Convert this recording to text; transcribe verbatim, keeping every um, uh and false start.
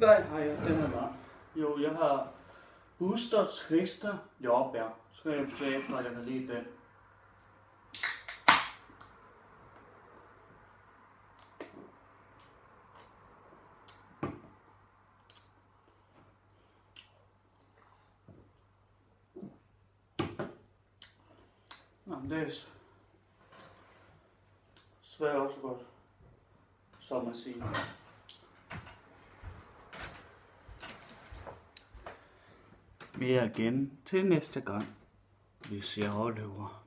Nej, har jeg den her var. Jo, jeg har Booster, Twister, jordbær. Så skal jeg se efter, at jeg kan lide den. Nå, det er svært også godt, som man siger. Vi er igen til næste gang, vi ser overlever.